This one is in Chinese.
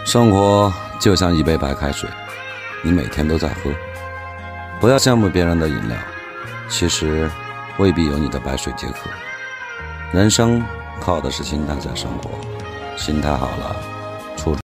生活就像一杯白开水，你每天都在喝。不要羡慕别人的饮料，其实未必有你的白水解渴。人生靠的是心态在生活，心态好了，